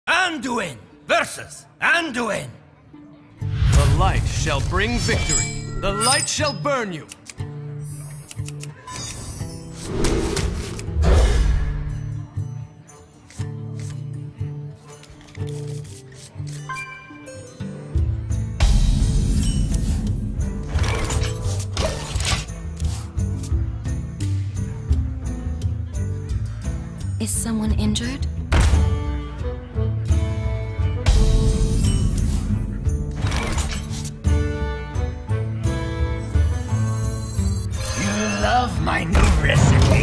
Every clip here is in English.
Anduin versus Anduin. The light shall bring victory. The light shall burn you. Is someone injured? You love my new recipe.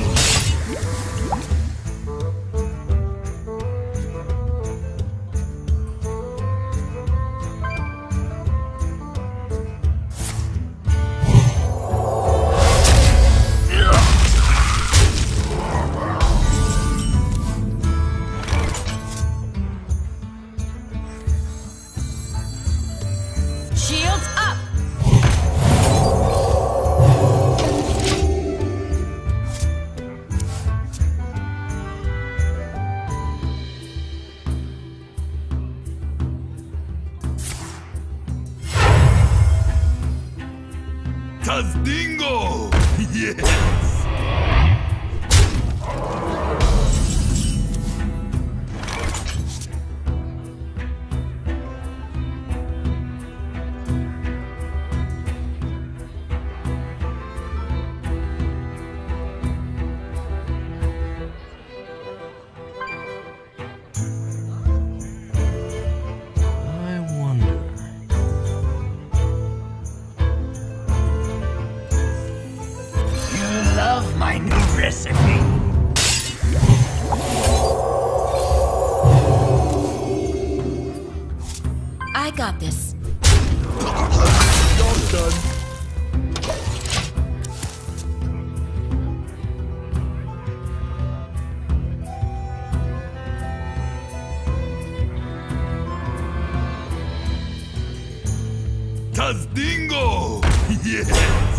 Shields up! Tazdingo! Yes! Love my new recipe. I got this. Job done. Tazdingo! Yes!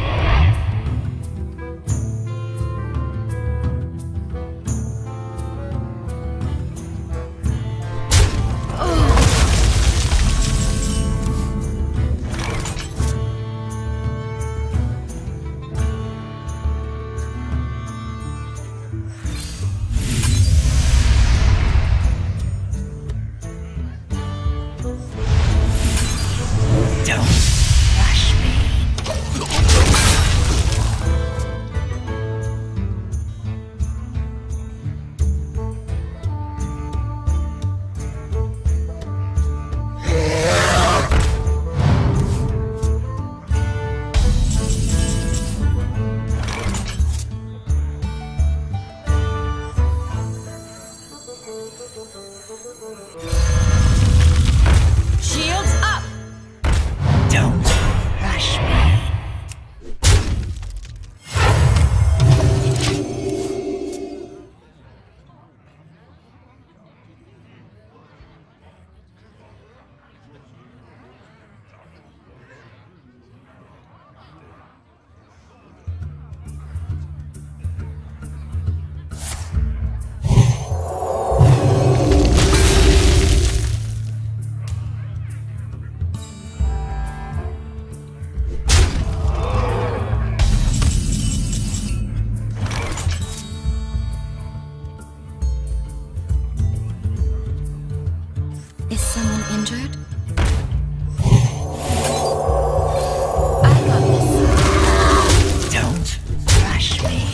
Don't rush me. Shields up! Don't rush me. Is someone injured? I got this. Don't rush me.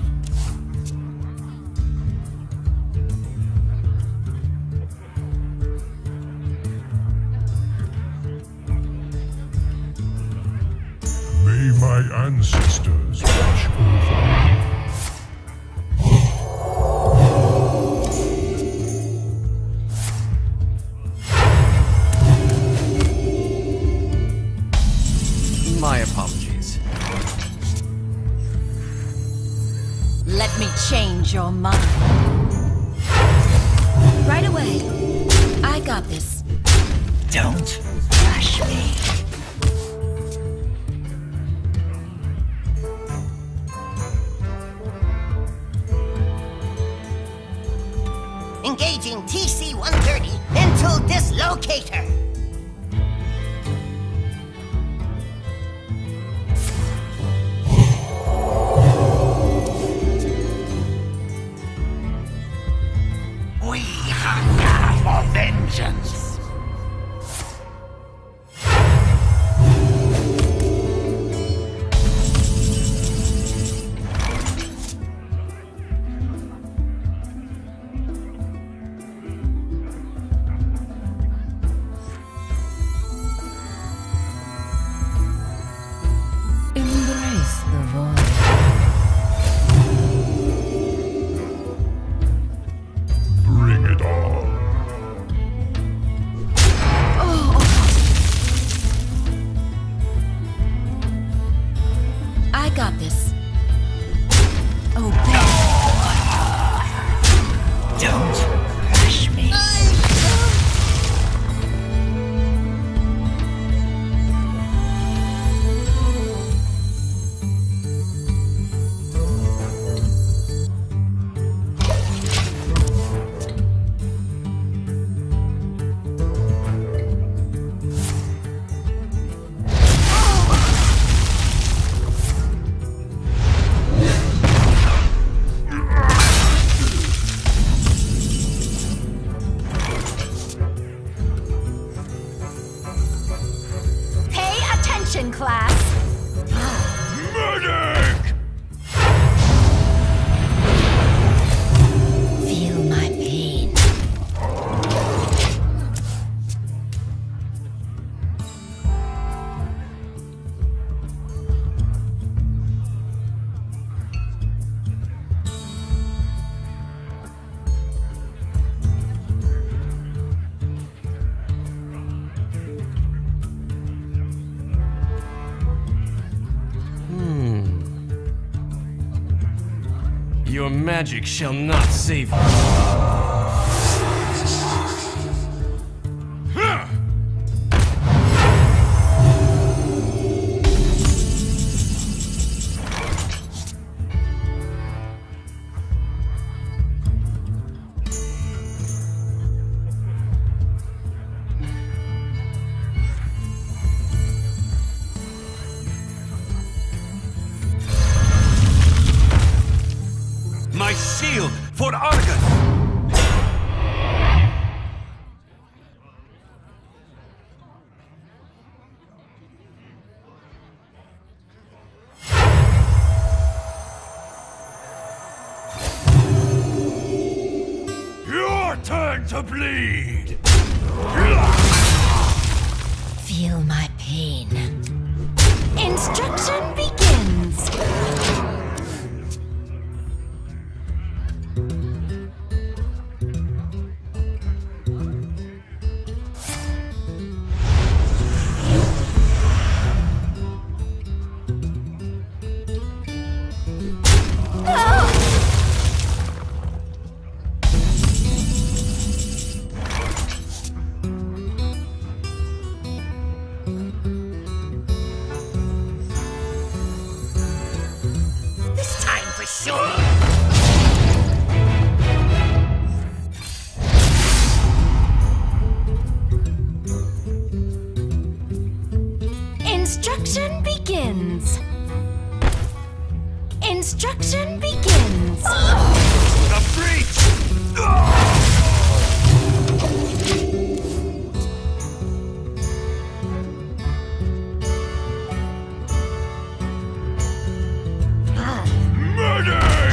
May my ancestors watch over me. My apologies. Let me change your mind. Right away. I got this. Don't rush me. Engaging TC-130. Locate her! We hunger for vengeance! Embrace the void. Bring it on. I got this. Obey. Don't rush me. Pay attention, class. Medic! Feel my pain. Your magic shall not save you. My shield for Argus! Your turn to bleed! Feel my pain. Instruction begins. This time for sure! Instruction begins. Instruction begins. The breach! Medic!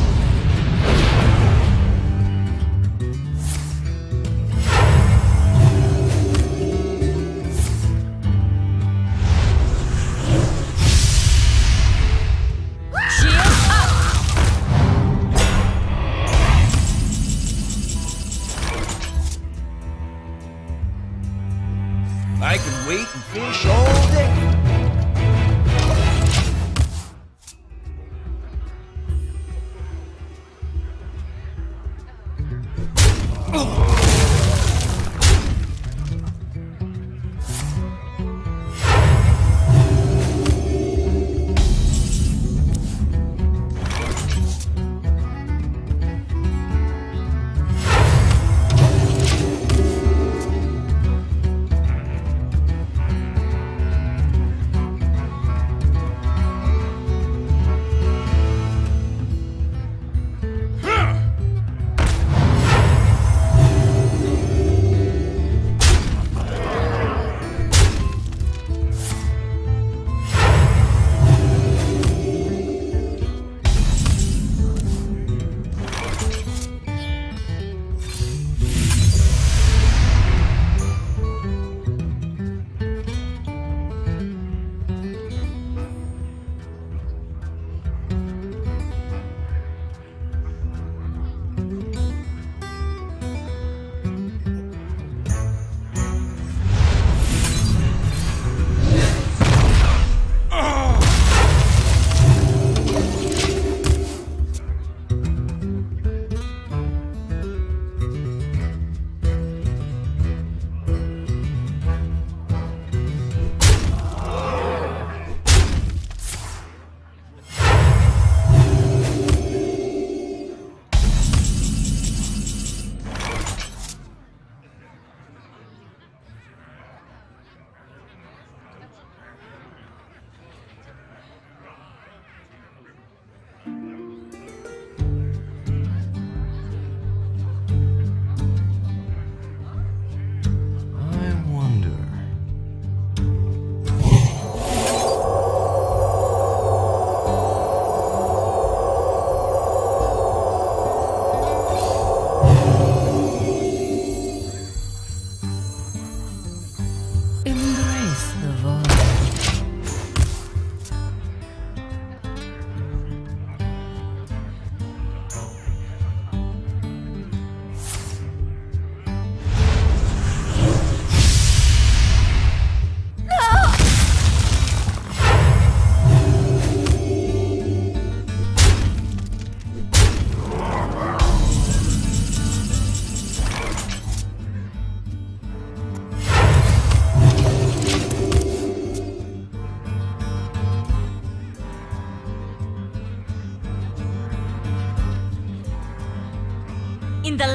Shield up. I can wait and fish all day.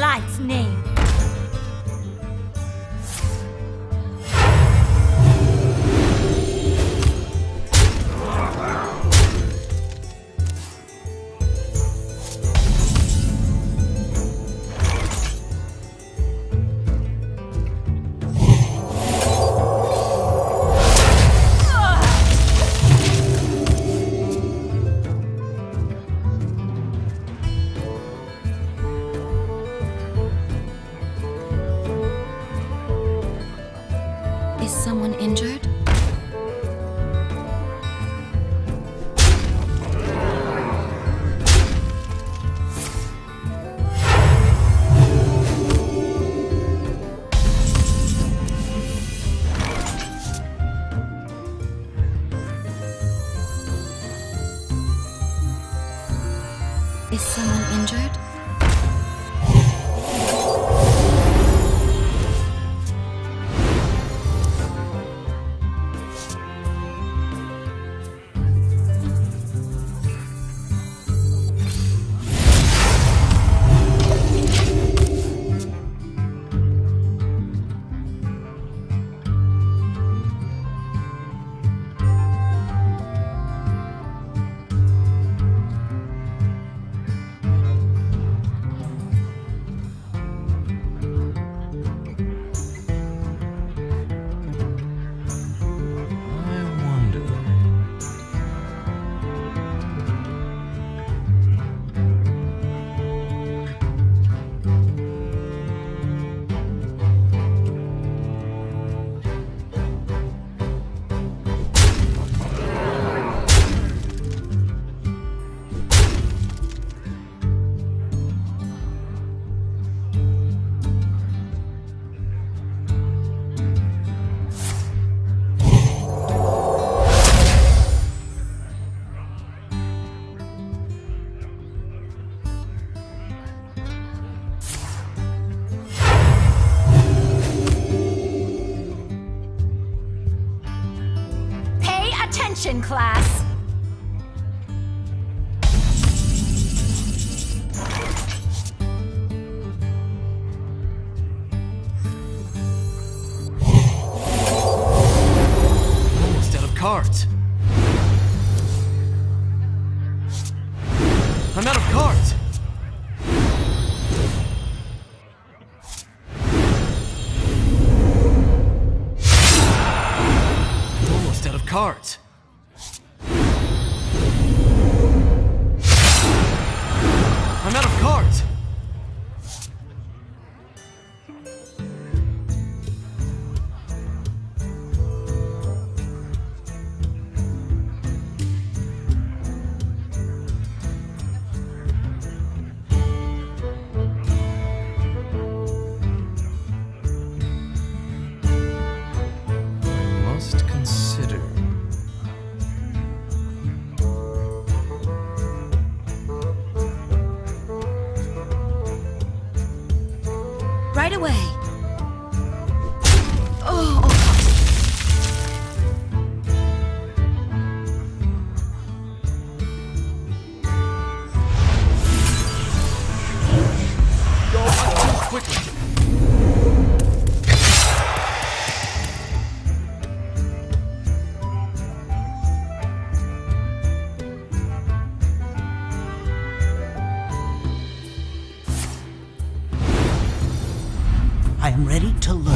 Light's name. Is someone injured? Is someone injured? Attention, class! Almost out of cards. I'm out of cards. Almost out of cards. I'm out of cards! I must consider. Right away. Oh. Quickly. I am ready to learn.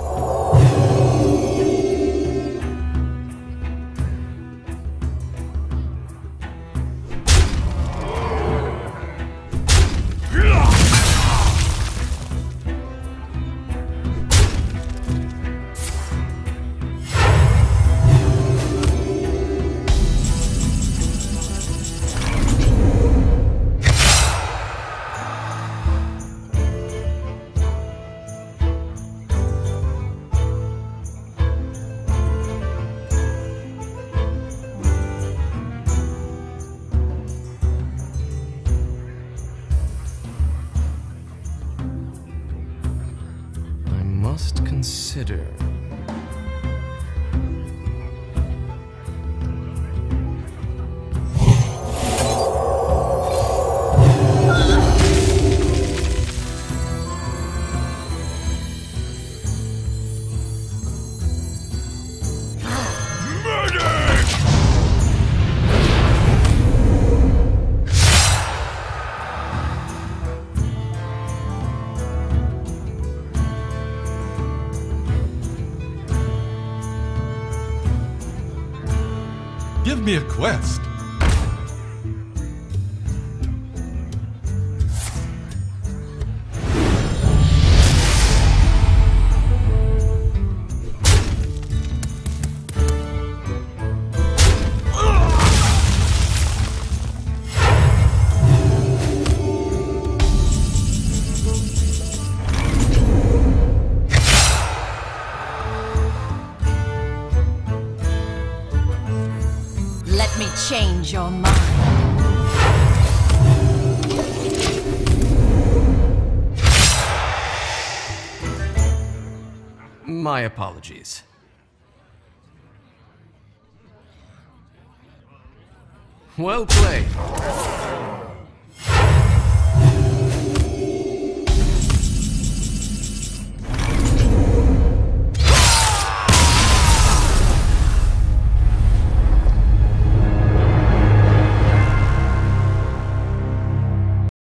Must consider. Give me a quest. Let me change your mind. My apologies. Well played.